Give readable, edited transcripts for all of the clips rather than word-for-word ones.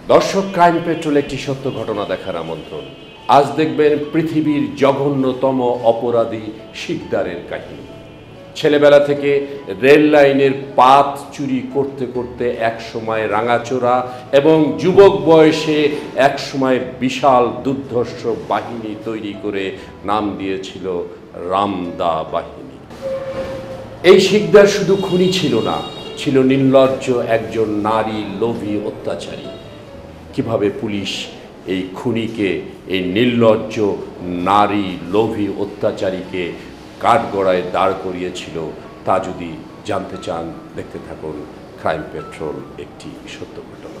দর্শক, crime petrol একটি সত্য ঘটনা দেখার আমন্ত্রণ। আজ দেখবেন পৃথিবীর জঘন্যতম অপরাধী শিকদারের কাহিনী। ছেলেবেলা থেকে রেল লাইনের পাত চুরি করতে করতে একসময় রাঙাচোরা এবং যুবক বয়সে একসময় বিশাল দুর্ধর্ষ বাহিনী তৈরি করে নাম দিয়েছিল রামদা বাহিনী। এই শিকদার শুধু খুনি ছিল না, ছিল নির্লজ্জ একজন নারী লোভী অত্যাচারী। কিভাবে পুলিশ এই খুনিকে, এই নির্লজ্জ নারী লোভী অত্যাচারীকে কাঠগড়ায় দাঁড় করিয়েছিল তা যদি জানতে চান, দেখতে থাকুন ক্রাইম পেট্রোল একটি সত্য ঘটনা।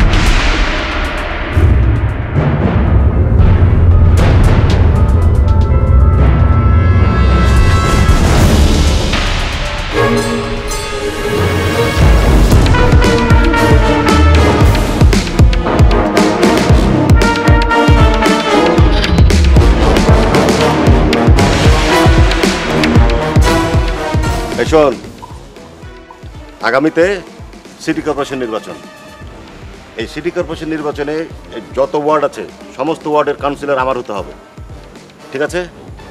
শোন, আগামীতে সিটি কর্পোরেশন নির্বাচন। এই সিটি কর্পোরেশন নির্বাচনে যত ওয়ার্ড আছে সমস্ত ওয়ার্ডের কাউন্সিলর আমার হতে হবে, ঠিক আছে?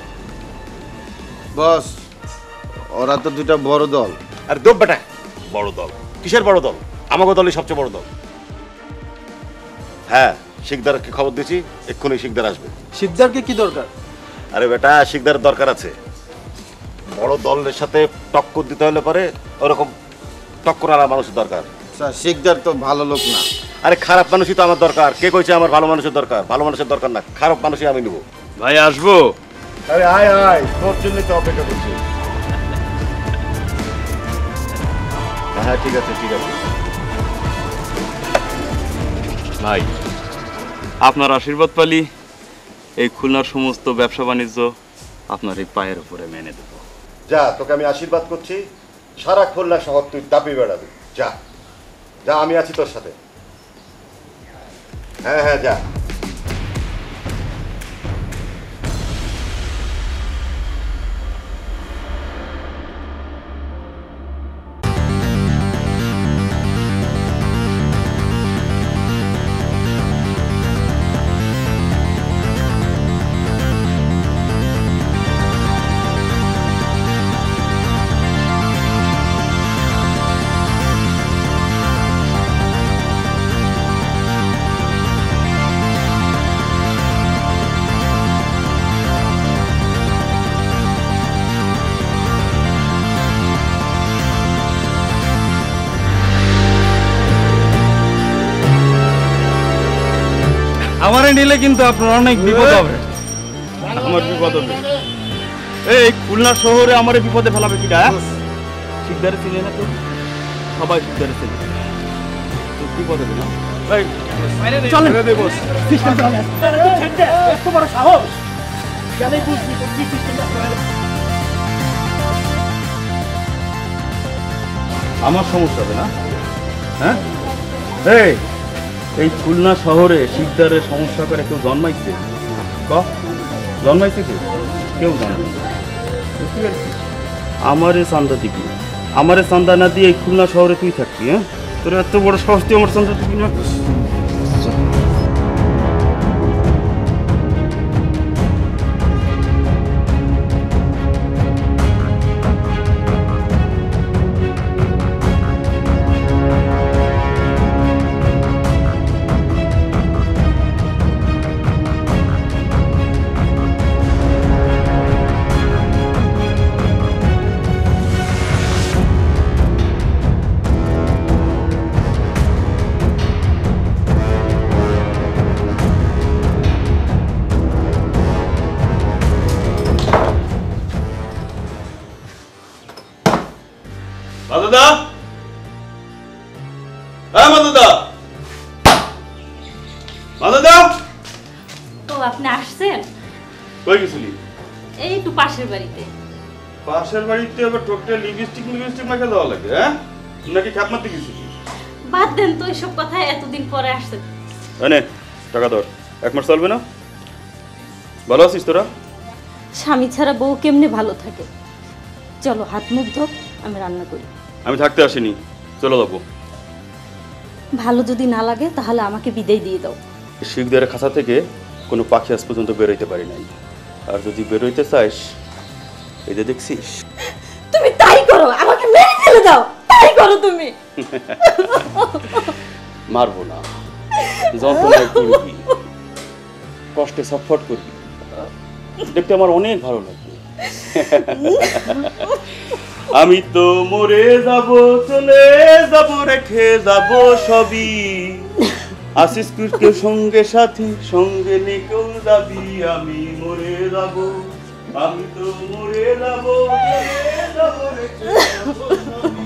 বস, ওরা তো দুটা বড় দল। আর দোপ বেটা, বড় দল কিসের বড় দল? আমাকে দলই সবচেয়ে বড় দল। হ্যাঁ, শিকদারকে খবর দিয়েছি, এক্ষুনি শিকদার আসবে। শিকদারকে কি দরকার? আরে বেটা, শিকদারের দরকার আছে। বড় দলের সাথে টক্কর দিতে হলে পরে ওরকম টক্কর আনা মানুষের দরকার। স্যার, শিকদার তো ভালো লোক না। আরে খারাপ মানুষই তো আমার দরকার। কে কইছে আমার ভালো মানুষের দরকার? ভালো মানুষের দরকার না, খারাপ মানুষই আমি নেব। ভাই আসবো? আরে আয় আয়, তোর জন্যই তো অপেক্ষা করছি। হ্যাঁ ঠিক আছে ঠিক আছে। ভাই, আপনার আশীর্বাদ পালি এই খুলনার সমস্ত ব্যবসা বাণিজ্য আপনার এই পায়ের উপরে মেনে দেব। যা, তোকে আমি আশীর্বাদ করছি, সারা খুলনা শহর তুই দাপি বেড়াবি। যা যা, আমি আছি তোর সাথে। হ্যাঁ হ্যাঁ যা। আমারে নিলে কিন্তু আপনার অনেক বিপদ হবে। আমার বিপদ হবে। এই খুলনা শহরে আমার বিপদে ফেলাবে কিটা? শিকদারে চিনে না তো, সবাই শিকদারে চিনে। বিপদ হবে না। চলেন রে বস, সিস্টেম চলে। এত বড় সাহস জানেই বুঝবি তো কি সিস্টেম আছে। আমার সমস্যা হবে না? হ্যাঁ, এই খুলনা শহরে শিকদারের সমস্যা করে কেউ জন্মাইছে? জন্মাইছে কেউ জন্মাইছে? বুঝতে পারছিস? আমারে চান্দা দিবি, আমারে চান্দা না দিয়ে এই খুলনা শহরে তুই থাকবি? হ্যাঁ, তোর এত বড় সাহস, তুই আমার চান্দা দিবি না? মাদুদা, হ্যাঁ মাদুদা, মাদুদা। তো আপনি আসছেন? কই গেছিলি? এই তো পাশের বাড়িতে। পাশের বাড়িতে আবার টোকটে লিপস্টিক মাখা দেওয়া লাগে? হ্যাঁ, নাকি খ্যাপ মারতে গেছিলি? বাদ দেন তো এসব কথা, এতদিন পরে আসছেন। এনে টাকা ধর, 1 মাস চলবে না? ভালো আছিস তোরা? স্বামী ছাড়া বউ কেমনে ভালো থাকে? চলো হাত মুখ ধো, আমি রান্না করি। আমি থাকতে আসিনি, চলো যাবো। ভালো যদি না লাগে তাহলে আমাকে বিদায় দিয়ে দাও। শিকদারের খাঁচা থেকে কোনো পাখি আজ পর্যন্ত বেরোইতে পারি নাই, আর যদি বেরোইতে চাইস এই যে দেখছিস। তুমি তাই করো, আমাকে মেরে ফেলে দাও, তাই করো তুমি। মারবো না, যন্ত্রণায় করবি, কষ্টে ছটফট করবি, দেখতে আমার অনেক ভালো লাগে। আমি তো মরে যাব, চলে যাব, রেখে যাব সবই, আসিস কেউ সঙ্গে সাথী, সঙ্গে নিকেও যাবি। আমি মরে যাব, আমি তো মরে যাব, চলে যাব, রেখে যাব সবই।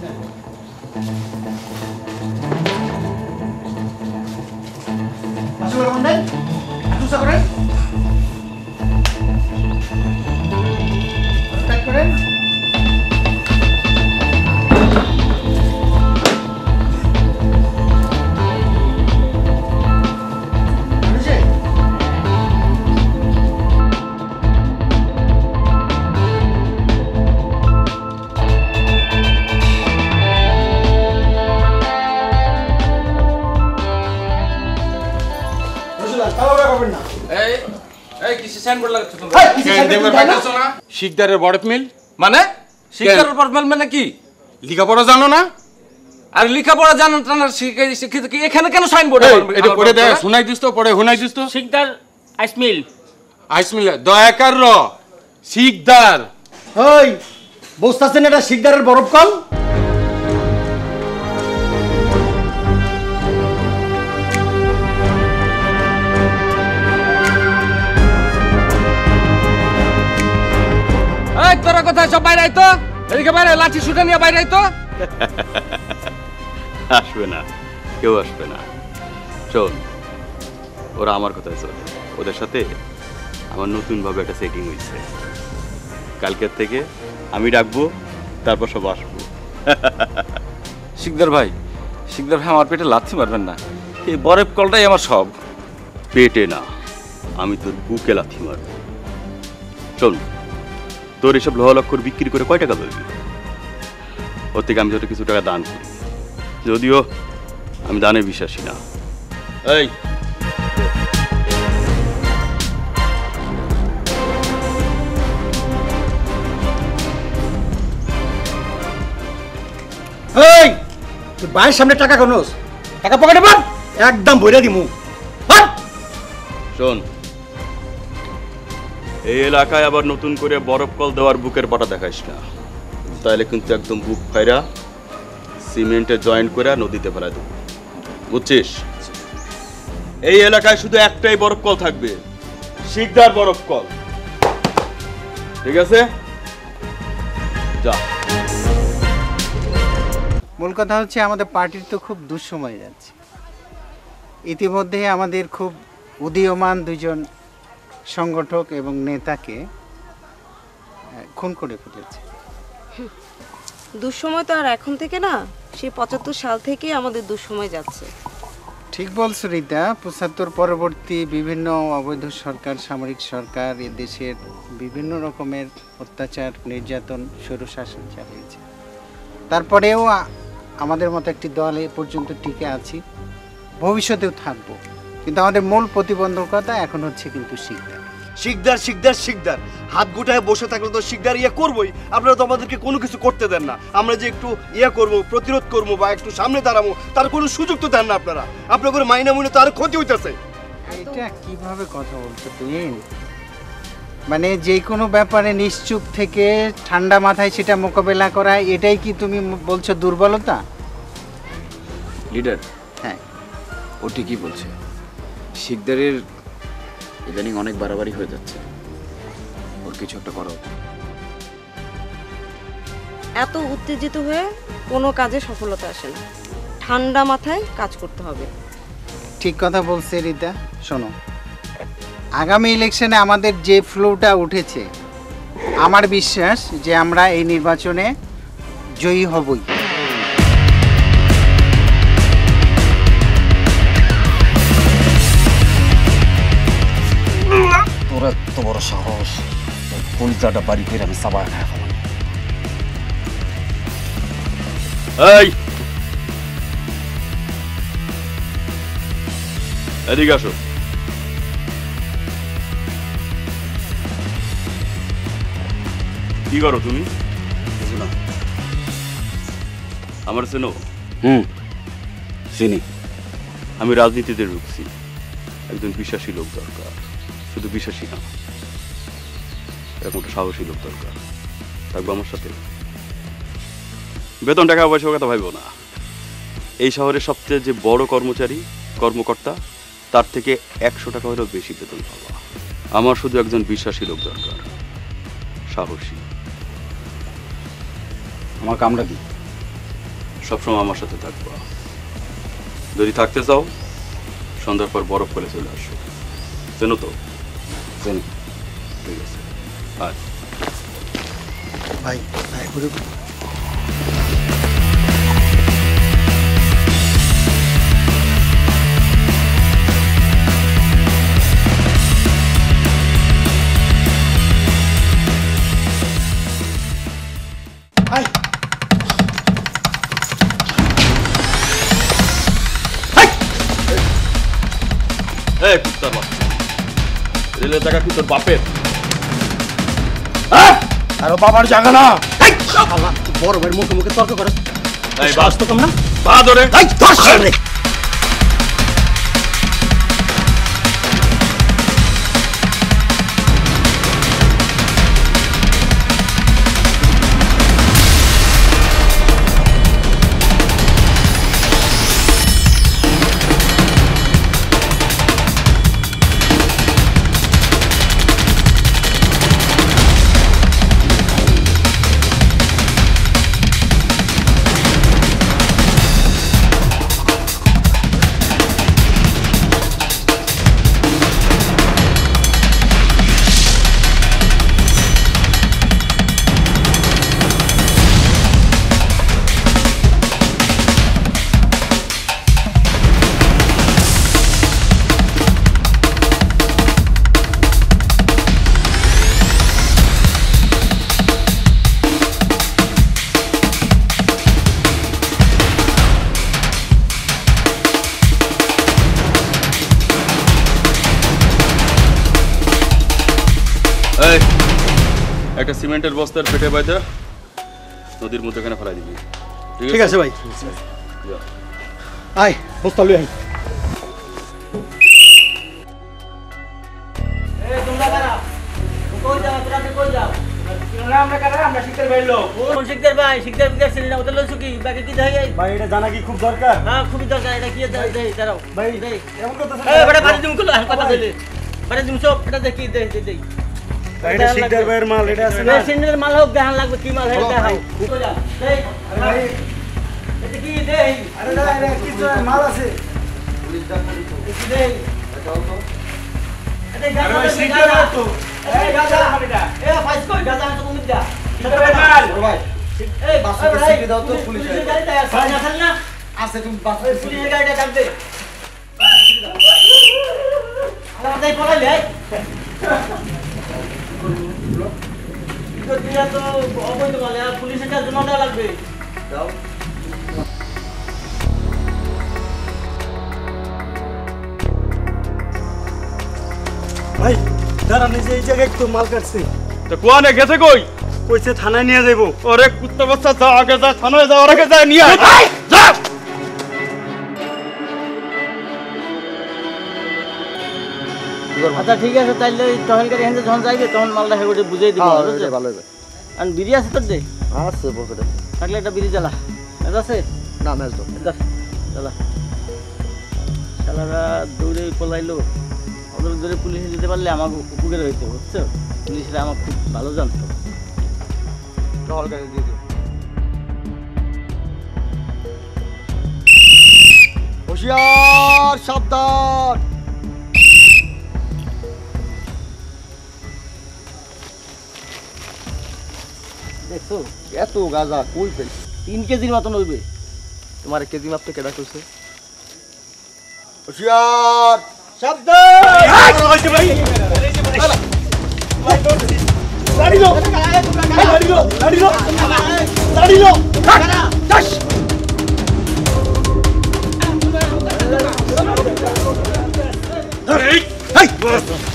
শিকদারের বরফ মিল মানে শিক্ষার পরমাল মানে কি? লেখাপড়া জানো না? আর লেখাপড়া জানেন না শিক্ষিত কি এখানে কেন সাইনবোর্ড? এটা পড়ে দেয়, শোনাই দিস তো, পড়ে শোনাই দিস তো। শিকদার আইসমিল, আইসমিল্লা দয়াকার র শিকদার। ওই বসতাছেন এটা শিকদারের বরফ কল? এই তোরা কোথায়? সব বাইরে আইতো, এদিকে বাইরে, লাঠি শুটা নিয়ে বাইরে আইতো। আসবে না, কেউ আসবে না। শোন, ওরা আমার কথা চলে, ওদের সাথে আমার নতুনভাবে একটা সেটিং হয়েছে। কালকের থেকে আমি ডাকবো, তারপর সব আসবো। শিকদার ভাই, শিকদার ভাই আমার পেটে লাথি মারবেন না, এই বরফ কলটাই আমার সব। পেটে না, আমি তোর বুকে লাথি মারবো। শোন, তোর এসব লোহা লক্কর বিক্রি করে কয় টাকা পাবি? ওর থেকে আমি তোর কিছু টাকা দান করি, যদিও আমি দানে বিশ্বাসী না। এই এই তুই ভাইয়ের সামনে টাকা কোনস, টাকা পকেটে পান, একদম ভরে দিমু। শোন, এই এলাকায় আবার নতুন করে বরফ কল দেওয়ার বুকের পাটা দেখাইস না, তাইলে কিন্তু একদম বুক ফাইরা সিমেন্টে জয়েন্ট করে নদীতে ফেলা দেবো, বুঝছিস? এই এলাকায় শুধু একটাই বরফ কল থাকবে, শিকদার বরফ কল, ঠিক আছে? যা। মূল কথা হচ্ছে আমাদের পার্টির তো খুব দুঃসময় যাচ্ছে। ইতিমধ্যে আমাদের খুব উদীয়মান দুজন সংগঠক এবং নেতাকে খুন করে ফেলেছে। দুঃসময় তো আর এখন থেকে না, সেই ৭৫ সাল থেকেই আমাদের দুঃসময় যাচ্ছে। ঠিক বলছো রীতা, ৭৫ পরবর্তী বিভিন্ন অবৈধ সরকার, সামরিক সরকার এ দেশের বিভিন্ন রকমের অত্যাচার, নির্যাতন, স্বৈরশাসন চালিয়েছে। তারপরেও আমাদের মতো একটি দল এ পর্যন্ত টিকে আছি, ভবিষ্যতেও থাকবো। কিন্তু আমাদের মূল প্রতিবন্ধকতা এখন হচ্ছে কিন্তু শিকদার। শিকদার শিকদার শিকদার হাত গোটায় বসে থাকলে তো শিকদার ইয়ে করবোই। আপনারা তো আমাদেরকে কোনো কিছু করতে দেন না। আমরা যে একটু ইয়ে করবো, প্রতিরোধ করবো বা একটু সামনে দাঁড়াবো, তার কোনো সুযোগ তো দেন না আপনারা। আপনার করে মাইনা মনে তো আরো ক্ষতি হইতেছে। এটা কিভাবে কথা বলছো তুমি? মানে যে কোনো ব্যাপারে নিশ্চুপ থেকে ঠান্ডা মাথায় সেটা মোকাবেলা করা, এটাই কি তুমি বলছো দুর্বলতা? লিডার, হ্যাঁ, ও ঠিকই বলছে। শিকদারের ইদানিং অনেক বাড়াবাড়ি হয়ে যাচ্ছে, ওর কিছু একটা করা উচিত। এত উত্তেজিত হয়ে কোনো কাজে সফলতা আসে না, ঠান্ডা মাথায় কাজ করতে হবে। ঠিক কথা বলছে রীতা। শোনো, আগামী ইলেকশনে আমাদের যে ফ্লোটা উঠেছে, আমার বিশ্বাস যে আমরা এই নির্বাচনে জয়ী হবই। তোরা তো বড় সাহস, কলিজাটা বাড়ি ফের আমি সাবাই খায় ফেলাম। এই এদিকে আসো। কি করো তুমি? আমার চেনো? চিনি। আমি রাজনীতিতে ঢুকছি, একজন বিশ্বাসী লোক দরকার। শুধু বিশ্বাসী না, এরকম একটা সাহসী লোক দরকার। থাকবো আমার সাথে? বেতন টাকা পয়সা কথা ভাববো না। এই শহরের সবচেয়ে যে বড় কর্মকর্তা, তার থেকে 100 টাকা হলেও বেশি বেতন পাওয়া। আমার শুধু একজন বিশ্বাসী লোক দরকার, সাহসী। আমার কামটা কি? সবসময় আমার সাথে থাকবা। যদি থাকতে চাও সন্ধ্যার পর বরফ করে চলে আসো। চেনো তো? জানি। ঠিক আছে, আয়। ভাই ঘুরে এই কুত্তার বাচ্চা, রেলের জায়গা কি তোর বাপের? আর বাবার জায়গা না। বড় ভাইয়ের মুখে মুখে তর্ক করে। এই বাস তো কম না? পা ধরে একটা সিমেন্টের বস্তার পেটে বাইদা নদীর মধ্যে এখানে ফেলাই দিবি। ঠিক আছে ভাই। আয় বস্তা লই আয়। তোমরা কারা? কই যাও? তোরা কই যাও? আমরা কারা? আমরা শিকদার ভাই লোক। কোন শিকদার ভাই? শিকদার বিকাশ ছিল না, ওটা লইছো কি? বাকি কি দেখাই? ভাই এটা জানা কি খুব দরকার? হ্যাঁ খুবই দরকার। এটা কি দেই দাঁড়াও ভাই দেই। এমন কথা এই বড় বাড়ি তুমি কল কথা দিলে। বাড়ি তুমি সব এটা দেখি দেই। এটা শিকদার ভাইয়ের মাল, এটা আছে না? সিন্ডের মাল হোক, দেখান লাগবে কি মাল, এটা দেখাও। কই যাও? দেই। ভাই এটা কি দেই? আরে না এটা কিছু মাল আছে। কি দেই? এটা গাজা শিকদার ভাই তো। এই গাজা এটা। এ ফাইস কই গাজা তো কম দিয়া। শিকদার ভাই মাল। ভাই এই বাসে সিটি দাও তো পুলিশের গাড়িটা আছে না? আছে তুমি বাসে পুলিশের গাড়িটা ডাক দে। আমাদের পড়াইলে তো অবৈধ বলে, আর পুলিশের কাছে জমা দেওয়া লাগবে। দাও ভাই দাঁড়ান, এই জায়গায় একটু মাল কাটছে। তো কোয়ানে গেছে কই? কইছে থানায় নিয়ে যাইবো। ওরে কুত্তা বাচ্চা, যা আগে যা, থানায় যাওয়ার আগে যা নিয়ে আয়। যা। আচ্ছা ঠিক আছে, তাইলে টহলকারী এখানে যখন যাইবে তখন মালটা হেগুড়ে বুঝাই দিব। ভালো হবে। আর বিড়ি আছে তোর দে? আছে পকেটে। থাকলে একটা বিড়ি জ্বালা। ম্যাচ আছে? না ম্যাচ দাও। জ্বালা। শালারা দৌড়ে পলাইলো। ওদের ধরে পুলিশে যেতে পারলে আমার উপকার হইতো, বুঝছো? পুলিশরা আমার খুব ভালো জানতো। টহলকারী দিয়ে দিও। হুঁশিয়ার, সাবধান। দেখছো এত গাঁজা কই পেল? 3 কেজির মতন হইবে। তোমার কেজি মাপতে কেডা কইছে? হুঁশিয়ার, সাবধান। দাঁড়িলো, দাঁড়িলো, দাঁড়িলো, দাঁড়িলো।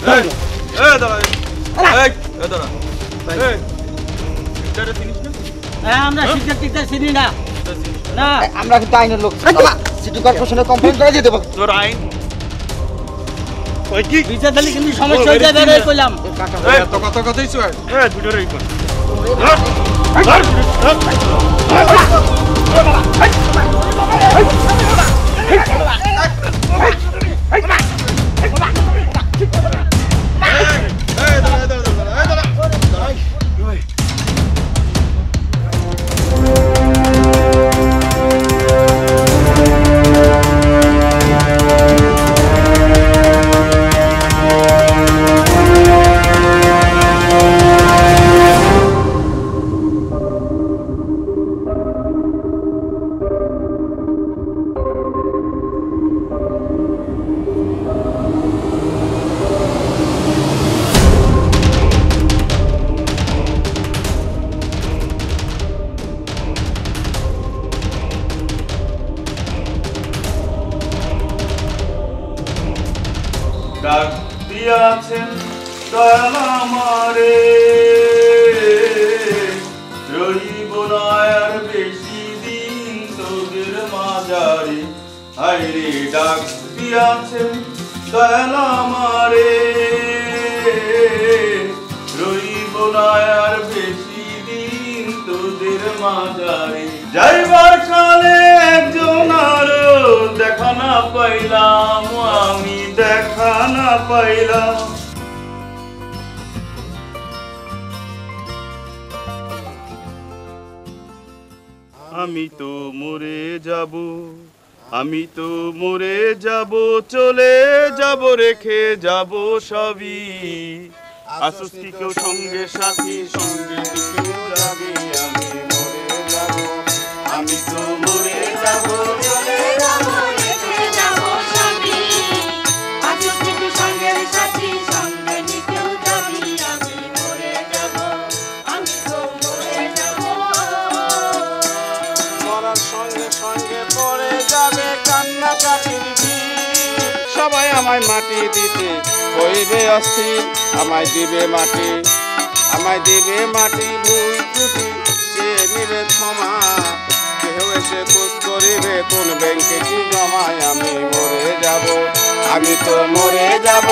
আমরা শিক্ষক টিকতে চিনি না না আমরা কিন্তু আইনের লোক সিটি কর্পোরেশনে কমপ্লেইন করে দিয়ে দেবো তোর আইন ওই কি বিচার দিলে কিন্তু সমস্যা হয়ে যাবে রে কইলাম এত কথা কথাই চল দুটোরই কর ডাক দিয়াছেন দয়াল আমারে রইব না আর বেশি দিন তোদের মাঝারে হায়রে ডাক দিয়াছেন দয়াল আমারে রইব না আর বেশি দিন তোদের মাঝারে যাইবার কালে একজন আরো দেখা না পাইলাম আমি দেখা না পাইলাম আমি তো মরে যাব আমি তো মরে যাব চলে যাব রেখে যাব সবই আসুস কি কেউ সঙ্গে সাথী সঙ্গে কেউ যাবে আমি মরে যাব আমি তো মরে যাব চলে যাব রেখে যাব সবই আসুস কি কেউ সঙ্গে সাথী সঙ্গে কেউ যাবে আমি মরে যাব আমি তো মরে যাব মরার সঙ্গে সঙ্গে পড়ে যাবে কান্নাকাটির ভিড় সবাই আমায় মাটি দিতে হইবে অস্থির আমায় দিবে মাটি ভুল ত্রুটি চেয়ে নিবে ক্ষমা কেউ এসে খোঁজ করিবে কোন ব্যাংকে কি জমায় আমি মরে যাব আমি তো মরে যাব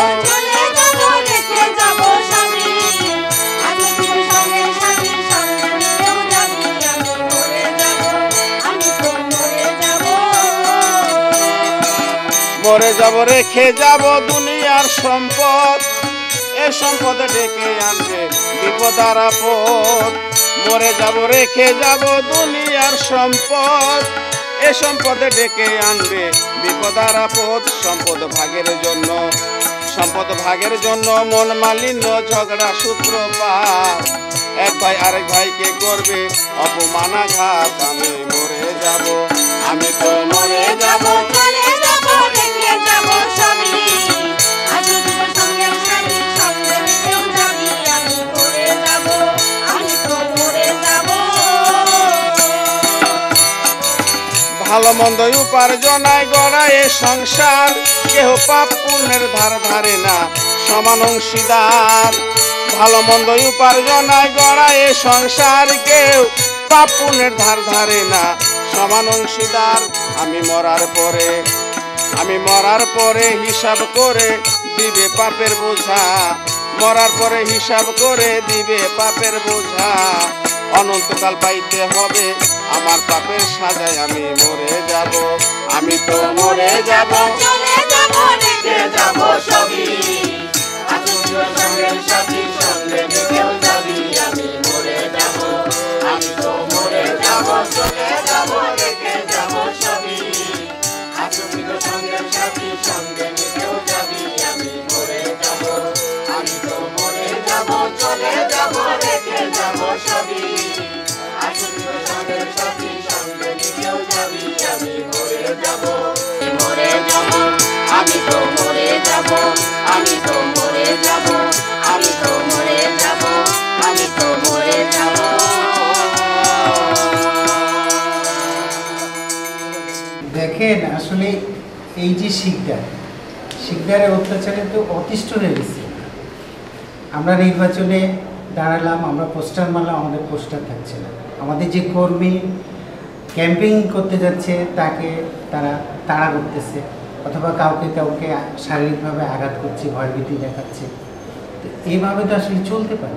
মরে যাব রেখে যাব দুনিয়ার সম্পদ এ সম্পদে ডেকে আনবে বিপদ আর আপদ মরে যাব রেখে যাব দুনিয়ার সম্পদ এ সম্পদে ডেকে আনবে বিপদ আর আপদ সম্পদ ভাগের জন্য মন মালিন্য ঝগড়া সূত্রপাত এক ভাই আরেক ভাইকে করবে অপমানাঘাত আমি মরে যাব আমি তো মরে যাব ভালো মন্দ উপার্জনায় গড়ায় সংসার কেহ পাপ পুণ্যের ধার ধারে না সমান অংশীদার ভালো মন্দ উপার্জনায় গড়ায় সংসার কেউ পাপ পুণ্যের ধার ধারে না সমান অংশীদার আমি মরার পরে হিসাব করে দিবে পাপের বোঝা মরার পরে হিসাব করে দিবে পাপের বোঝা অনন্তকাল পাইতে হবে আমার পাপের সাজায় আমি মরে যাব আমি তো মরে যাব চলে যাব রেখে যাব সবই সঙ্গে সাথী সঙ্গে কেউ যাবি আমি মরে যাব আমি তো মরে যাব চলে যাব রেখে যাব সবই সঙ্গে সাথী সঙ্গে কেউ যাবি আমি মরে যাব আমি তো মরে যাব চলে যাব রেখে যাব সবই সঙ্গে সাথী সঙ্গে কেউ যাবি আমি মরে যাব আমি তো মরে যাব আমি তো মরে যাব আমি তো মরে যাব আমি তো মরে যাব দেখেন আসলে এই যে শিকদারের অত্যাচারে তো অতিষ্ঠ হয়ে গেছে আমরা নির্বাচনে দাঁড়ালাম, আমরা পোস্টার মারলাম, আমাদের পোস্টার থাকছে না। আমাদের যে কর্মী ক্যাম্পিং করতে যাচ্ছে তাকে তারা তাড়া করতেছে, অথবা কাউকে কাউকে শারীরিকভাবে আঘাত করছে, ভয়ভীতি দেখাচ্ছে। তো এইভাবে তো আসলে চলতে পারে।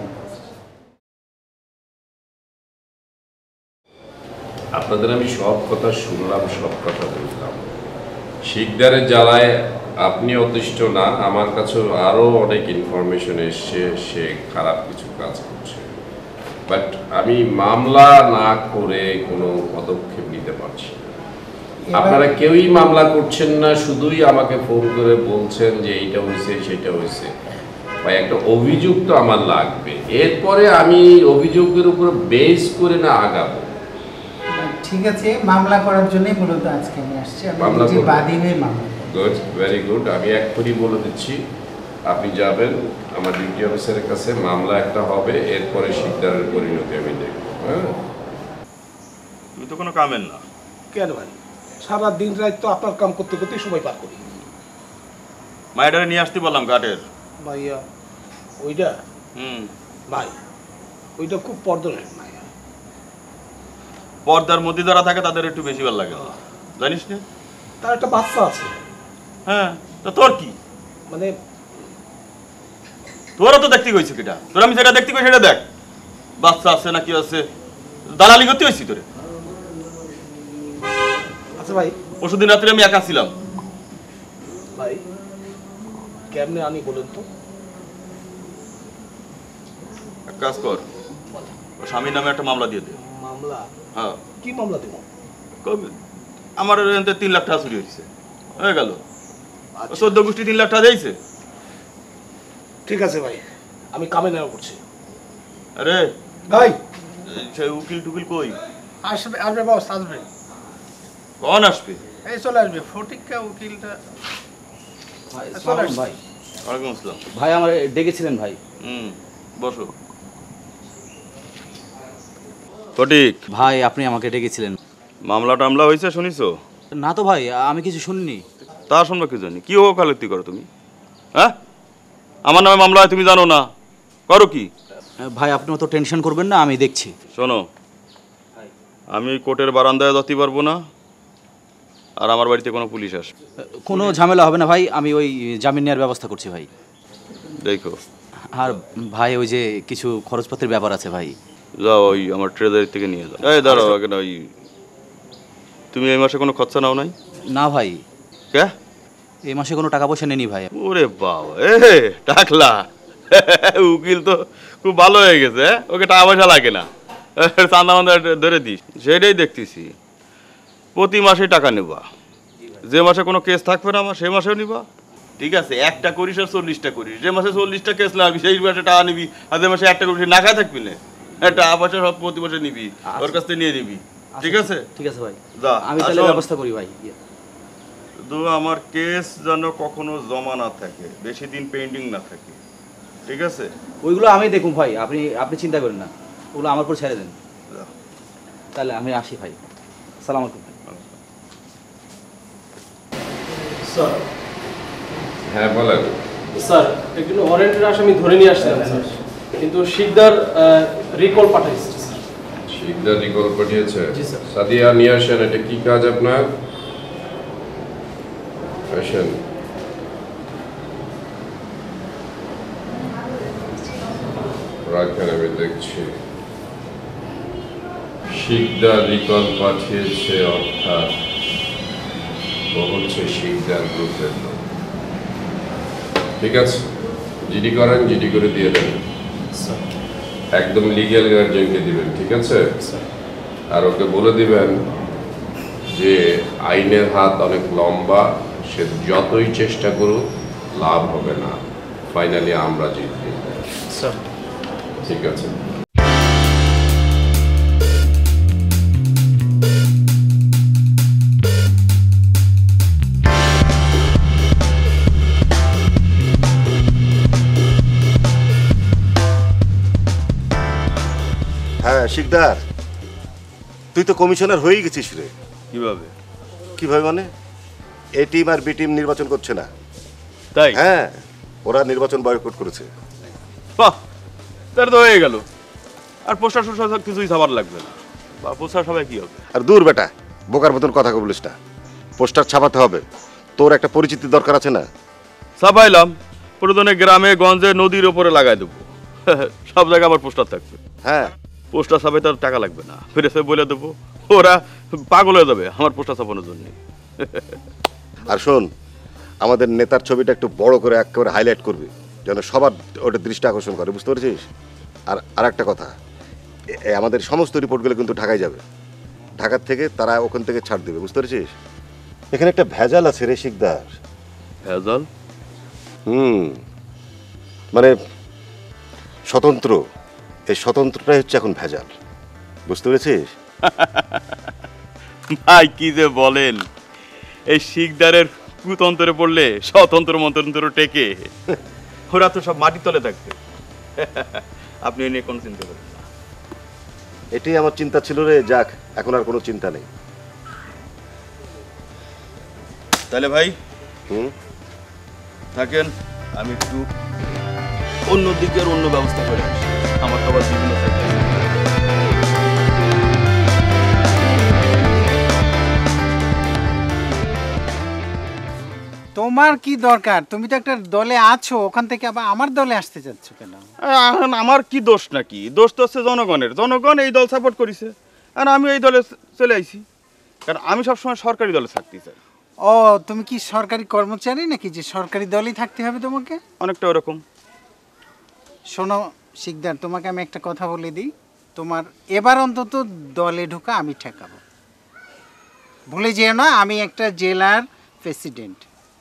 আপনাদের আমি সব কথা শুনলাম, সব কথা বুঝলাম। শিকদারের জ্বালায় আপনি অতিষ্ঠ না, আমার কাছে আরও অনেক ইনফরমেশন এসছে সে খারাপ কিছু কাজ করছে। বাট আমি মামলা না করে কোনো পদক্ষেপ নিতে পারছি না। আপনারা কেউই মামলা করছেন না, শুধুই আমাকে ফোন করে বলছেন যে এইটা হয়েছে সেটা হয়েছে। ভাই একটা অভিযোগ তো আমার লাগবে, এরপরে আমি অভিযোগের উপর বেস করে না আগাবো। ঠিক আছে, মামলা করার জন্যই মূলত আজকে আমি আসছি। আমি যে বাদী হয়ে মামলা। Good, very good. আমি এক্ষুনি বলে দিচ্ছি, আপনি যাবেন আমার ডিউটি অফিসারের কাছে, মামলা একটা হবে, এরপরে শিকদারের পরিণতি আমি দেখব। হ্যাঁ, তুমি তো কোনো কামের না। কেন ভাই? সারা দিন রাত তো আপনার কাম করতে করতেই সময় পার করি। মায়েরারে নিয়ে আসতে বললাম ঘাটের। ভাইয়া ওইটা ভাই ওইটা খুব পর্দনের মাইয়া। পর্দার মধ্যে যারা থাকে তাদের একটু বেশি ভালো লাগে, জানিস না? তার একটা বাচ্চা আছে। হ্যাঁ, তা তোর কি মানে? তোরও তো দেখতে হয়েছে কিটা, তোর আমি যেটা দেখতে কই সেটা দেখ। বাচ্চা আছে না কি আছে, দালালি করতে হয়েছি তোরে। আচ্ছা ভাই, পরশুদিন রাত্রে আমি একা ছিলাম। ভাই কেমনে আনি বলেন তো? এক কাজ কর, স্বামীর নামে একটা মামলা দিয়ে দে। মামলা? হ্যাঁ। কি মামলা দেব? আমার 3 লাখ টাকা চুরি হয়েছে, হয়ে গেল। 14 গোষ্ঠী 3 লাখ টাকা দিয়েছে। ঠিক আছে ভাই, আমি কামে নেওয়া করছি। আরে ভাই সেই উকিল টুকিল কই? আসবে, আসবে বস, আসবে। কখন আসবে? এই চলে আসবে, ফটিকা উকিলটা চলে আসবে। ভাই ওয়ালাইকুম আসসালাম। ভাই আমার ডেকেছিলেন ভাই। বসো। ফটিক ভাই আপনি আমাকে ডেকেছিলেন। মামলা টামলা হয়েছে শুনিছো? না তো ভাই, আমি কিছু শুনিনি। তা শুনবা কি জানি? কি ওকালতি করো তুমি? হ্যাঁ, আমার নামে মামলা হয় তুমি জানো না? করো কি? ভাই আপনি অত টেনশন করবেন না, আমি দেখছি। শোনো, আমি কোর্টের বারান্দায় যেতে পারবো না, আর আমার বাড়িতে কোনো পুলিশ আসবে। কোনো ঝামেলা হবে না ভাই, আমি ওই জামিন নেওয়ার ব্যবস্থা করছি ভাই। দেখো। আর ভাই ওই যে কিছু খরচপত্রের ব্যাপার আছে ভাই। যাও ওই আমার ট্রেজারি থেকে নিয়ে যাও। এই দাঁড়াও, ওই তুমি এই মাসে কোনো খরচা নাও নাই? না ভাই। কে? এই মাসে কোনো টাকা পয়সা নেই ভাই। ওরে বাবা, টাকলা উকিল তো খুব ভালো হয়ে গেছে। ওকে টাকা পয়সা লাগে না, চান্দা মান্দা ধরে দিস। সেটাই দেখতেছি, প্রতি মাসে টাকা নেবা। যে মাসে কোনো কেস থাকবে না আমার, সেই মাসেও নিবা। ঠিক আছে, একটা করিস আর 40টা করিস। যে মাসে 40টা কেস না সেই মাসে টাকা নিবি, আর যে মাসে একটা করিস না খায় থাকবি না। টাকা পয়সা সব প্রতি মাসে নিবি, ওর কাছ থেকে নিয়ে নিবি। ঠিক আছে? ঠিক আছে ভাই, যা, আমি তাহলে ব্যবস্থা করি ভাই। শুধু আমার কেস যেন কখনো জমা না থাকে, বেশি দিন পেন্ডিং না থাকে। ঠিক আছে? ওইগুলো আমি দেখুন ভাই, আপনি চিন্তা করেন না, ওগুলো আমার উপর ছেড়ে দেন। তাহলে আমি আসি ভাই। আসসালামু আলাইকুম। স্যার। হ্যাঁ বলেন। স্যার একজন ওয়ারেন্টের আসামি ধরে নিয়ে আসছিলাম স্যার, কিন্তু শিকদার রিকল পাঠাইছে স্যার। শিকদার রিকল পাঠিয়েছে? জি স্যার। সাদিয়া নিয়ে আসেন। এটা কি কাজ আপনার? আসেন। রাখেন, আমি দেখছি। শিকদার রিকল পাঠিয়েছে, অর্থাৎ ও হচ্ছে শিকদার গ্রুপের লোক। ঠিক আছে, জিডি করেন, জিডি করে দিয়ে দেন। একদম লিগ্যাল গার্জেনকে দিবেন। ঠিক আছে? আর ওকে বলে দিবেন যে আইনের হাত অনেক লম্বা, সে যতই চেষ্টা করুক লাভ হবে না, ফাইনালি আমরা জিতব। স্যার ঠিক আছে। হ্যাঁ শিকদার, তুই তো কমিশনার হয়েই গেছিস রে। কিভাবে? কিভাবে মানে? এ টিম আর বি টিম নির্বাচন করছে না। তাই? হ্যাঁ, ওরা নির্বাচন বয়কট করেছে। বাহ, তার তো হয়ে গেল। আর পোস্টার সোস্টার কিছুই ছাপার লাগবে না, বা পোস্টার সবাই কি হবে। আর দূর বেটা, বোকার মতন কথা বলিস না। পোস্টার ছাপাতে হবে, তোর একটা পরিচিতি দরকার আছে না? ছাপাইলাম, প্রয়োজনে গ্রামে গঞ্জে নদীর ওপরে লাগাই দেবো, সব জায়গায় আমার পোস্টার থাকবে। হ্যাঁ, পোস্টার ছাপাই তার টাকা লাগবে না, ফিরেছে বলে দেবো, ওরা পাগল হয়ে যাবে আমার পোস্টার ছাপানোর জন্য। আর শোন, আমাদের নেতার ছবিটা একটু বড় করে একেবারে হাইলাইট করবি, যেন সবার ওটা দৃষ্টি আকর্ষণ করে, বুঝতে পেরেছিস? আর একটা কথা, আমাদের সমস্ত রিপোর্টগুলো কিন্তু ঢাকায় যাবে। ঢাকার থেকে তারা ওখান থেকে ছাড় দেবে, বুঝতে পেরেছিস? এখানে একটা ভেজাল আছে রে শিকদার। ভেজাল? মানে স্বতন্ত্র, এই স্বতন্ত্রটাই হচ্ছে এখন ভেজাল, বুঝতে পেরেছিস? ভাই কি যে বলেন, এই শিকদারের কুতন্ত্রে পড়লে স্বতন্ত্র মন্ত্র টেকে, ওরা তো সব মাটির তলে থাকবে। আপনি এ নিয়ে কোনো চিন্তা করেন না। এটাই আমার চিন্তা ছিল রে। যাক, এখন আর কোনো চিন্তা নেই। তাহলে ভাই থাকেন, আমি একটু অন্য দিকের অন্য ব্যবস্থা করে আসি। আমার তো আবার বিভিন্ন সাইড। তোমার কি দরকার? তুমি তো একটা দলে আছো, ওখান থেকে আবার আমার দলে আসতে যাচ্ছ কেন? এখন আমার কি দোষ নাকি? দোষ তো হচ্ছে জনগণের। জনগণ এই দল সাপোর্ট করেছে, আর আমি এই দলে চলে আইছি, কারণ আমি সবসময় সরকারি দলে থাকতে চাই। ও, তুমি কি সরকারি কর্মচারী নাকি যে সরকারি দলই থাকতে হবে তোমাকে? অনেকটা ওরকম। শোনো শিকদার, তোমাকে আমি একটা কথা বলে দিই, তোমার এবার অন্তত দলে ঢোকা আমি ঠেকাবো। ভুলে যেও না, আমি একটা জেলার প্রেসিডেন্ট।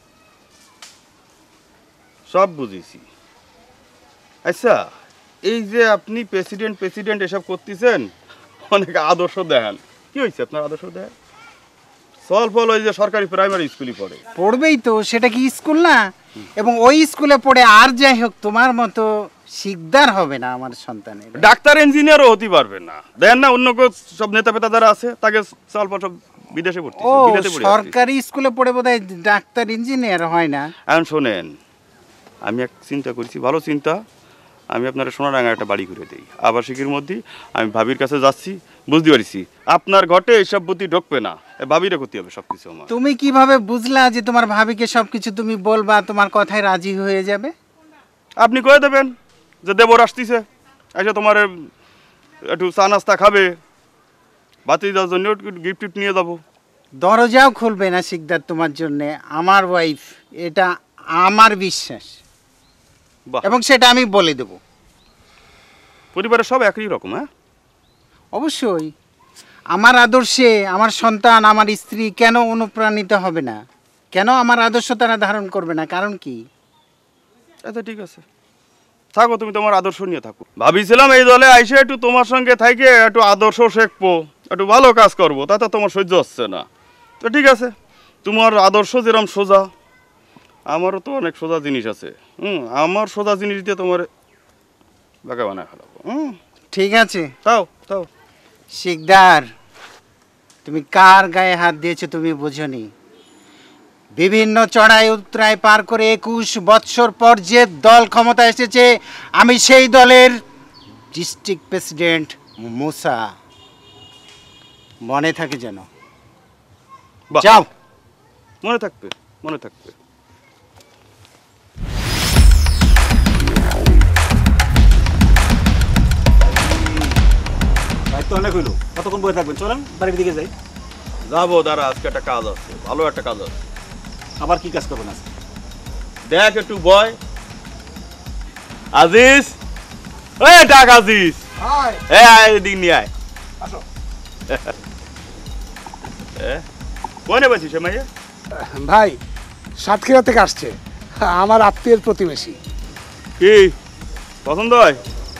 সব বুঝেছি। আচ্ছা, এই যে আপনি প্রেসিডেন্ট এসব করতেছেন, অনেক আদর্শ দেখান, কি হয়েছে আপনার আদর্শ দেখান? ফল ওই যে সরকারি প্রাইমারি স্কুলই পড়ে। পড়বেই তো, সেটা কি স্কুল না? এবং ওই স্কুলে পড়ে আর যাই হোক তোমার মতো শিকদার হবে না আমার সন্তানের। ডাক্তার ইঞ্জিনিয়ারও হতে পারবে না। দেখেন না অন্য সব নেতা পেতা যারা আছে, তাকে ফল সব বিদেশে পড়তে। ও, সরকারি স্কুলে পড়ে বোধহয় ডাক্তার ইঞ্জিনিয়ার হয় না। এখন শোনেন, আমি এক চিন্তা করেছি, ভালো চিন্তা। আমি আপনার সোনাডাঙ্গা একটা বাড়ি করে দিই, আবাসিকের মধ্যে। আমি ভাবির কাছে যাচ্ছি, বুঝতে পারছি আপনার ঘটে এইসব বুদ্ধি ঢুকবে না, ভাবিরে ক্ষতি হবে সবকিছু আমার। তুমি কিভাবে বুঝলা যে তোমার ভাবিকে সবকিছু তুমি বলবা, তোমার কথায় রাজি হয়ে যাবে? আপনি কয়ে দেবেন যে দেবর আসতেছে, আচ্ছা তোমার একটু চা নাস্তা খাবে, বাতি যাওয়ার জন্য গিফট নিয়ে যাবো। দরজাও খুলবে না শিকদার তোমার জন্যে, আমার ওয়াইফ, এটা আমার বিশ্বাস, এবং সেটা আমি বলে দেব। পরিবারের সব একই রকম? হ্যাঁ, অবশ্যই। আমার আদর্শে আমার সন্তান, আমার স্ত্রী কেন অনুপ্রাণিত হবে না? কেন আমার আদর্শ তারা ধারণ করবে না? কারণ কি? আচ্ছা ঠিক আছে, থাকো, তুমি তোমার আদর্শ নিয়ে থাকো। ভাবিছিলাম এই দলে আইসে একটু তোমার সঙ্গে থাইকে একটু আদর্শ শিখবো, একটু ভালো কাজ করবো, তাতে তোমার সহ্য হচ্ছে না। তো ঠিক আছে, তোমার আদর্শ যেরকম সোজা, আমারও তো অনেক সোজা জিনিস আছে। আমার সোজা জিনিস দিয়ে তোমার বাঁকা বানায় ফেলাবো। ঠিক আছে, তাও তাও শিকদার, তুমি কার গায়ে হাত দিয়েছো তুমি বোঝনি। বিভিন্ন চড়াই উতরাই পার করে 21 বৎসর পর যে দল ক্ষমতা এসেছে, আমি সেই দলের ডিস্ট্রিক্ট প্রেসিডেন্ট মুসা। মনে থাকে যেন। যাও। মনে থাকবে, মনে থাকবে। তো অনেক হইলো, কতক্ষণ বসে থাকবেন? চলেন বাড়ির দিকে যাই। যাবো, দাঁড়া, আজকে একটা কাজ আছে, ভালো একটা কাজ আছে। আবার কি কাজ করবেন আজকে? দেখ একটু বয়। আজিজ, ডাক আজিজ, এদিক নিয়ে আয়। কোনে বলছিস মাইয়া? ভাই সাতক্ষীরা থেকে আসছে, আমার আত্মীয়ের প্রতিবেশী। কি পছন্দ হয়?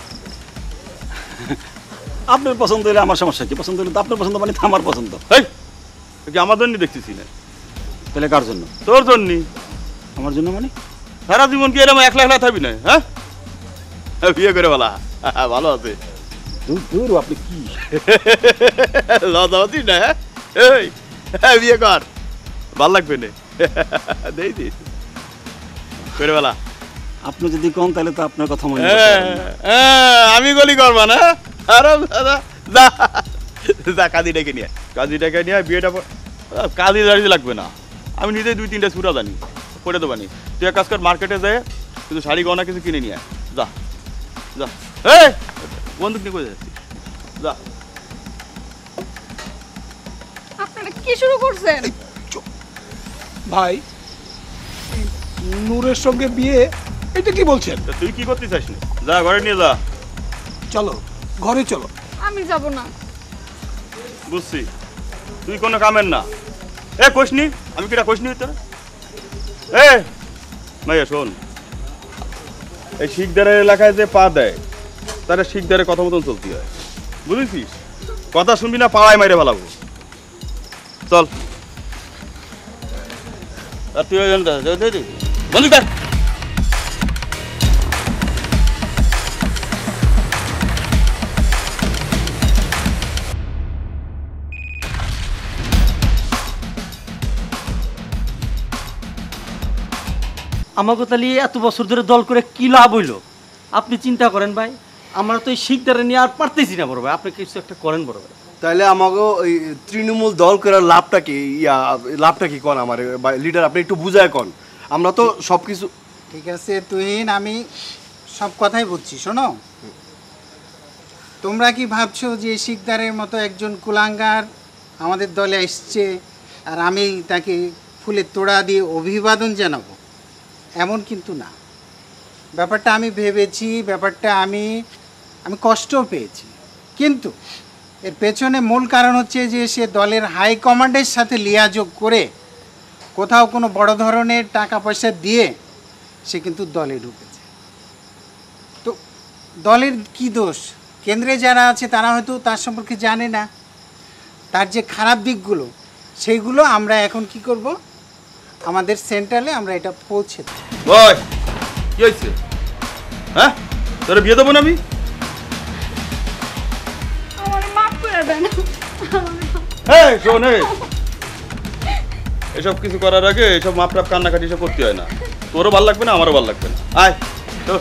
আপনার পছন্দ হলে আমার সমস্যা কি? পছন্দ হলে তো আপনার পছন্দ, মানে আমার পছন্দ। কি আমার জন্য দেখতেছি না? তাহলে কার জন্য? তোর জন্যই। আমার জন্য মানে? সারা জীবন কি এরকম একলা একলা থাকবি না? হ্যাঁ, বিয়ে করে বলা ভালো আছে। দূর, আপনি কি লজ্জা হচ্ছিস না? এই বিয়ে কর, ভাল লাগবে না? দেই দিস করে বলা। আপনি যদি কোন তাহলে তো আপনার কথা মনে আমি গলি করবা না আরে দাদা যা যা কাজী ডেকে নিয়ে বিয়েটা কাজী দাঁড়িয়ে লাগবে না আমি নিজেই 2-3টা ছুরা জানি করে দেবানি তুই এক কাজ কর মার্কেটে যায় কিন্তু শাড়ি গহনা কিছু কিনে নিয়ে যা যা এই বন্দুক নিয়ে করে যাচ্ছি যা আপনারা কি শুরু করছেন ভাই নূরের সঙ্গে বিয়ে এটা কি বলছেন? তুই কি করতে চাস না যা ঘরে নিয়ে যা চলো ঘরে চলো। আমি যাব না। বুঝছি তুই কোনো কামের না এ কোশনি আমি কিটা কোশনি হইতো না এ মাইয়া শোন এই শিকদারের এলাকায় যে পা দেয় তারা শিকদারের কথা মতন চলতে হয় বুঝেছিস কথা শুনবি না পাড়ায় মাইরে ফেলাবো চল আর তুই বন্ধু কর আমাকে তাহলে এত বছর ধরে দল করে কি লাভ হইলো আপনি চিন্তা করেন ভাই আমরা তো এই শিকদারে নিয়ে আর পারতেছি না বড় ভাই আপনি কিছু একটা করেন বড় ভাই তাহলে আমাকে ওই তৃণমূল দল করার লাভটা কি লাভটা কি কোন আমার লিডার আপনি একটু বুঝায় কোন আমরা তো সব কিছু ঠিক আছে তুহিন আমি সব কথাই বুঝছি শোনো তোমরা কি ভাবছো যে শিকদারের মতো একজন কুলাঙ্গার আমাদের দলে এসছে আর আমি তাকে ফুলের তোড়া দিয়ে অভিবাদন জানাবো এমন কিন্তু না ব্যাপারটা আমি ভেবেছি ব্যাপারটা আমি কষ্টও পেয়েছি কিন্তু এর পেছনে মূল কারণ হচ্ছে যে সে দলের হাইকমান্ডের সাথে লিয়াযোগ করে কোথাও কোনো বড় ধরনের টাকা পয়সা দিয়ে সে কিন্তু দলে ঢুকেছে তো দলের কি দোষ কেন্দ্রে যারা আছে তারা হয়তো তার সম্পর্কে জানে না তার যে খারাপ দিকগুলো সেইগুলো আমরা এখন কি করব আমাদের সেন্ট্রালে আমরা এটা পৌঁছে দেব ওই কি হইছে হ্যাঁ তোর বিয়ে দেব না আমি আমারে মাফ করে দেন এই শোন এসব কিছু করার আগে এসব মাপরাপ কান্নাকাটি এসব করতে হয় না তোরও ভালো লাগবে না আমারও ভালো লাগবে না আয় তো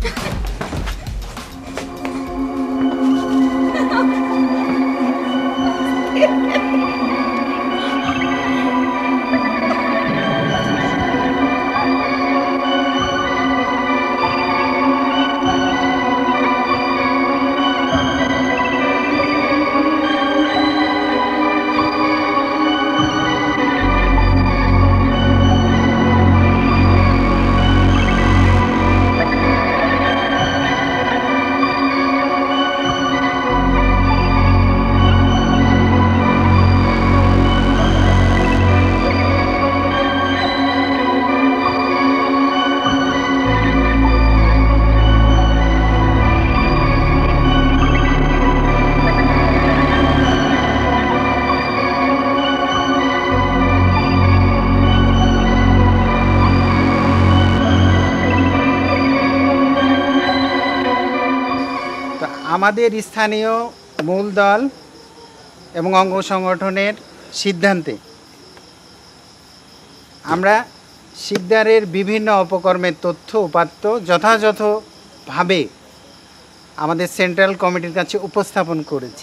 আমাদের স্থানীয় মূল দল এবং অঙ্গ সংগঠনের সিদ্ধান্তে আমরা শিকদারের বিভিন্ন অপকর্মের তথ্য উপাত্ত যথাযথভাবে আমাদের সেন্ট্রাল কমিটির কাছে উপস্থাপন করেছি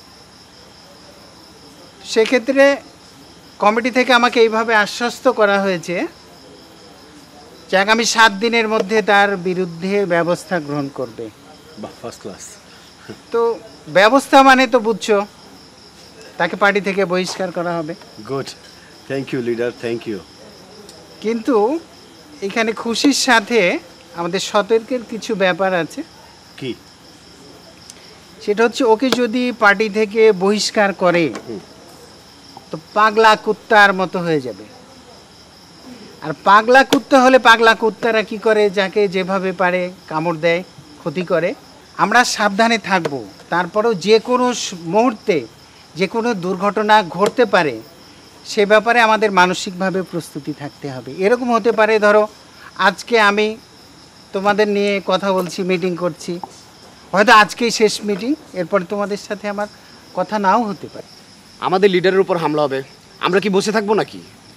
সেক্ষেত্রে কমিটি থেকে আমাকে এইভাবে আশ্বস্ত করা হয়েছে যে আগামী 7 দিনের মধ্যে তার বিরুদ্ধে ব্যবস্থা গ্রহণ করবে ফার্স্ট ক্লাস তো ব্যবস্থা মানে তো বুঝছো তাকে পার্টি থেকে বহিষ্কার করা হবে good thank you leader thank you কিন্তু এখানে খুশির সাথে আমাদের সতর্কের কিছু ব্যাপার আছে কি সেটা হচ্ছে ওকে যদি পার্টি থেকে বহিষ্কার করে তো পাগলা কুত্তার মতো হয়ে যাবে আর পাগলা কুত্তা হলে পাগলা কুত্তারা কি করে যাকে যেভাবে পারে কামড় দেয় ক্ষতি করে আমরা সাবধানে থাকব তারপরেও যে কোনো মুহূর্তে যে কোনো দুর্ঘটনা ঘটতে পারে সে ব্যাপারে আমাদের মানসিকভাবে প্রস্তুতি থাকতে হবে এরকম হতে পারে ধরো আজকে আমি তোমাদের নিয়ে কথা বলছি মিটিং করছি হয়তো আজকেই শেষ মিটিং এরপর তোমাদের সাথে আমার কথা নাও হতে পারে আমাদের লিডারের উপর হামলা হবে আমরা কি বসে থাকবো নাকি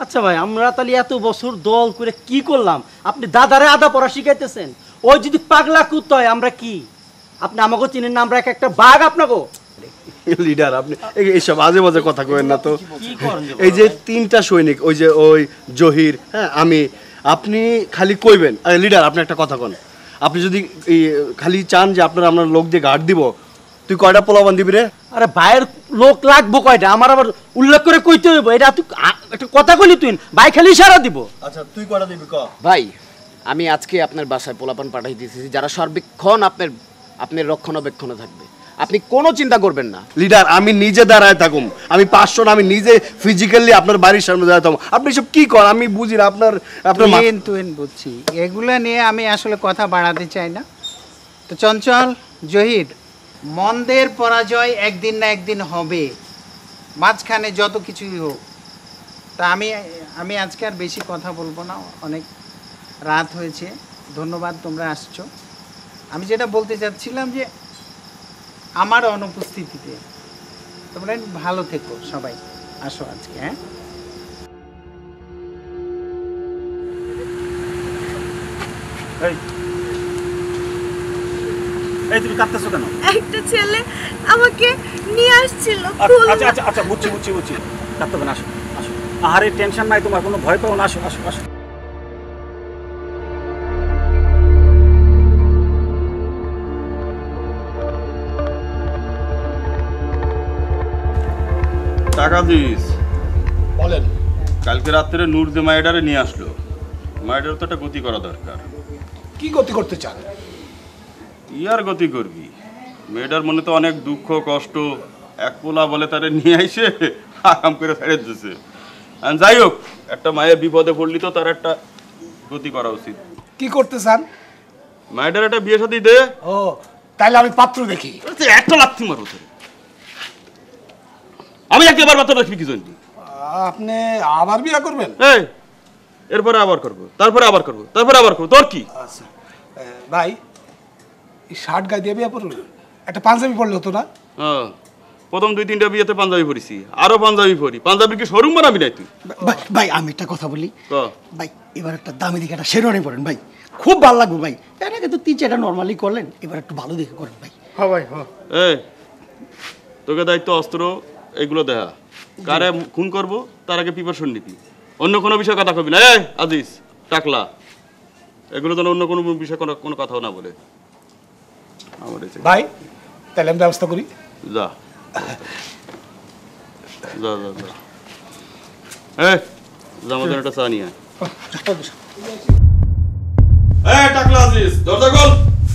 আচ্ছা ভাই, আমরা তাহলে এত বছর দল করে কি করলাম? আপনি দাদারে আদা পড়া শিখাইতেছেন। ওই যদি পাগলা কুত হয় আমরা কি? আপনি আমাকে চিনেন না, আমরা একটা বাঘ আপনাকে। লিডার আপনি এইসব আজে বাজে কথা কইেন না তো। এই যে 3টা সৈনিক, ওই যে ওই জহির, হ্যাঁ আমি, আপনি খালি কইবেন। লিডার আপনি একটা কথা কোন, আপনি যদি খালি চান যে আপনার আমরা লোক দিয়ে গার্ড দিব, তুই কয়টা পোলাবান দিবি রে? আরে ভাইয়ের লোক লাগবো কয়টা? আমার আবার উল্লেখ করে কইতে হইব? এটা তুই একটা কথা কইলি, তুই ভাই খালি ইশারা দিব। আচ্ছা তুই কয়টা দিবি ক? ভাই আমি আজকে আপনার বাসায় পোলাপান পাঠাই দিতেছি, যারা সর্বক্ষণ আপনার রক্ষণাবেক্ষণে থাকবে। আপনি কোনো চিন্তা করবেন না। লিডার আমি নিজে দাঁড়ায় থাকুম, আমি 500 না, আমি নিজে ফিজিক্যালি আপনার বাড়ির সামনে দাঁড়ায় থাকুম। আপনি সব কি করেন আমি বুঝি না। আপনার তুই বুঝছি, এগুলা নিয়ে আমি আসলে কথা বাড়াতে চাই না। তো চঞ্চল, জহির, মন্দের পরাজয় একদিন না একদিন হবে, মাঝখানে যত কিছুই হোক। তা আমি আজকে আর বেশি কথা বলবো না, অনেক রাত হয়েছে। ধন্যবাদ তোমরা আসছো। আমি যেটা বলতে চাচ্ছিলাম যে আমার অনুপস্থিতিতে তোমরা ভালো থেকো সবাই। আসো আজকে। হ্যাঁ এই তুমি কাঁদতেছো কেন? একটা ছেলে আমাকে নিয়ে আসছিল। আচ্ছা আচ্ছা আচ্ছা, বুঝছি বুঝছি বুঝছি, কাঁদতে হবে না, আসো আসো। আরে টেনশন নাই তোমার, কোনো ভয় পাও না, আসো আসো আসো। টাকা দিস বলেন। কালকে রাত্রে নূর যে মায়েডারে নিয়ে আসলো, মায়েডার তো একটা গতি করা দরকার। কি গতি করতে চান? ইয়ার গতি করবি, মেয়েটার মনে তো অনেক দুঃখ কষ্ট, এক পোলা বলে তারে নিয়ে আইসে আরাম করে ছেড়ে দিতেছে। আর যাই হোক, একটা মায়ের বিপদে পড়লি তো তার একটা গতি করা উচিত। কি করতে চান? মায়েটার একটা বিয়ে শাদী দে। ও তাইলে আমি পাত্র দেখি। একটা লাথি মারো তোরে। আমি একবার পাত্র দেখবি কি জন্য? আপনি আবার বিয়ে করবেন? এই এরপরে আবার করবো, তারপরে আবার করবো, তারপরে আবার করবো, তোর কি? আচ্ছা ভাই, এই শার্ট গায়ে দিয়ে বিয়ে করবেন? একটা পাঞ্জাবি পরলে হতো না? হ্যাঁ, প্রথম 2-3টা বিয়েতে পাঞ্জাবি পরিছি, আরো পাঞ্জাবি পরি। পাঞ্জাবির কি শোরুম বানাবি নাই তুই? ভাই আমি একটা কথা বলি ক ভাই, এবার একটা দামি দেখে একটা শেরওয়ানি পরেন ভাই, খুব ভালো লাগবে ভাই। এর আগে তো 3-4টা নর্মালি করলেন, এবার একটু ভালো দেখে করেন ভাই। হ্যাঁ ভাই হ্যাঁ। এই তোকে দায়িত্ব অস্ত্র এগুলো দেখা, কারে খুন করবো তার আগে প্রিপারেশন নিবি, অন্য কোনো বিষয়ে কথা কবি না। এই আজিজ, টাকলা, এগুলো যেন অন্য কোনো বিষয়ে কোনো কথাও না বলে। ভাই তাহলে আমি ব্যবস্থা করি। যা যা যা যা, এই জামাদের একটা চা নিয়ে আয়। টাকলা আজিজ, দরজা খোল।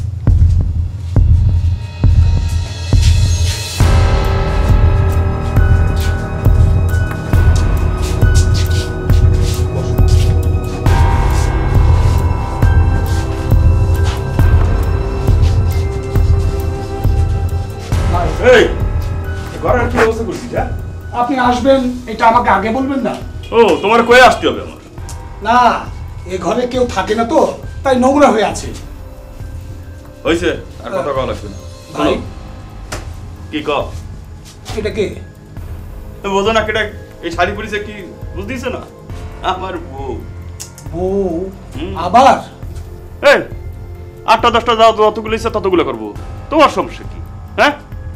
আপনি আসবেন এটা আমাকে আগে বলবেন না? ও তোমার কয়ে আসতে হবে আমার? না, এই ঘরে কেউ থাকে না তো, তাই নোংরা হয়ে আছে। হইছে, আর কথা কওয়া লাগবে না। ভাই কি কও? এটা কে? বোঝো না কেটা এই শাড়ি পরিছে? কি বুঝতেছ না? আমার বউ। বউ আবার? এই 8টা-10টা যাও, যতগুলো ইচ্ছা ততগুলো করবো, তোমার সমস্যা কি? হ্যাঁ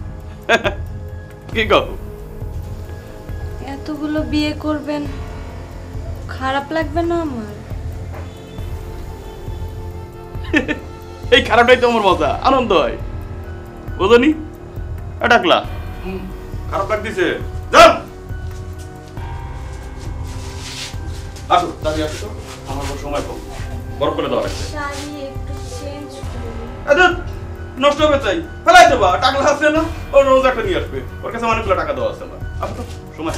কি কও? এতগুলো বিয়ে করবেন, খারাপ লাগবে না আমার? এই খারাপটাই তো আমার মজা, আনন্দ হয়, বুঝনি? ডাকলা খারাপ লাগতেছে, যাও আসো, দাঁড়িয়ে আসো, আমার সময় কম, বরফ করে দেওয়া লাগছে। নষ্ট হবে তাই ফেলাই দেবা, টাকা আসছে না, ও রোজ একটা নিয়ে আসবে, ওর কাছে অনেকগুলো টাকা দেওয়া আছে আমার। আসো তো, সময়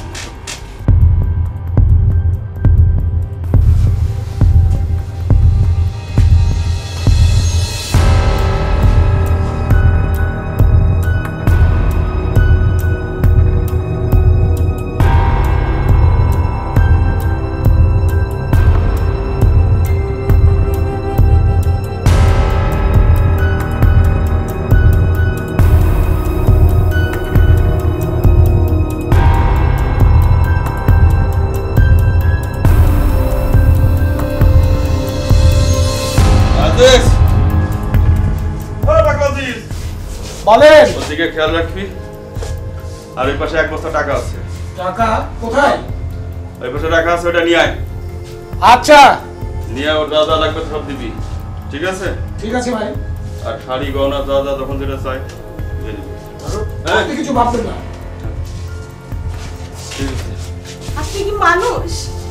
বলেন। ওদিকে খেয়াল রাখবি। আর ওই পাশে 1 বস্তা টাকা আছে। টাকা কোথায়? ওই পাশে রাখা আছে, ওটা নিয়ে আয়। আচ্ছা। নিয়ে ওর দাদা লাগবে সব দিবি, ঠিক আছে? ঠিক আছে ভাই। আর শাড়ি গহনা দাদা যখন যেটা চাই দিয়ে দিবি। আপনি কিছু ভাববেন না। ঠিক আছে। আপনি কি মানুষ?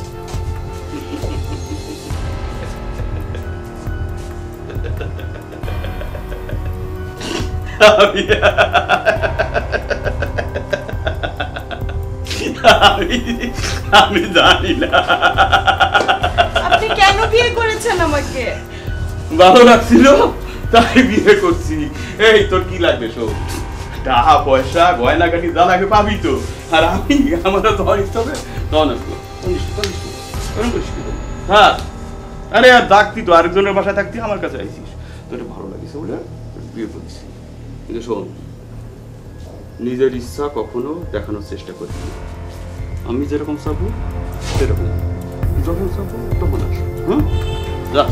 আমি জানি না। আপনি কেন বিয়ে করেছেন আমাকে? ভালো লাগছিল তাই বিয়ে করছি। এই তোর কি লাগবে সব? টাকা পয়সা গয়না গাড়ি যা লাগে পাবি তো। আর আমি আমার তো ইচ্ছা হবে তখন আসবো। হ্যাঁ, আরে আর ডাকতি তো, আরেকজনের বাসায় থাকতি, আমার কাছে আইসিস। তোর ভালো লাগিস বলে বিয়ে করছি। কিন্তু শোন, নিজের ইচ্ছা কখনো দেখানোর চেষ্টা করবি না। আমি যেরকম চাবো সেরকম, যখন চাবো তখন আসবো। হ্যাঁ, যা।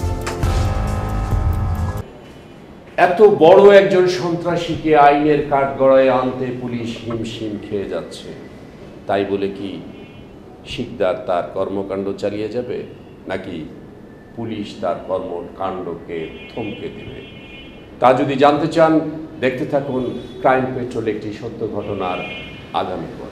এত বড় একজন সন্ত্রাসীকে আইনের কাঠগড়ায় আনতে পুলিশ হিমশিম খেয়ে যাচ্ছে, তাই বলে কি শিকদার তার কর্মকাণ্ড চালিয়ে যাবে, নাকি পুলিশ তার কর্মকাণ্ডকে থমকে দেবে? তা যদি জানতে চান, দেখতে থাকুন ক্রাইম পেট্রোল, একটি সত্য ঘটনার আগামী পর্ব।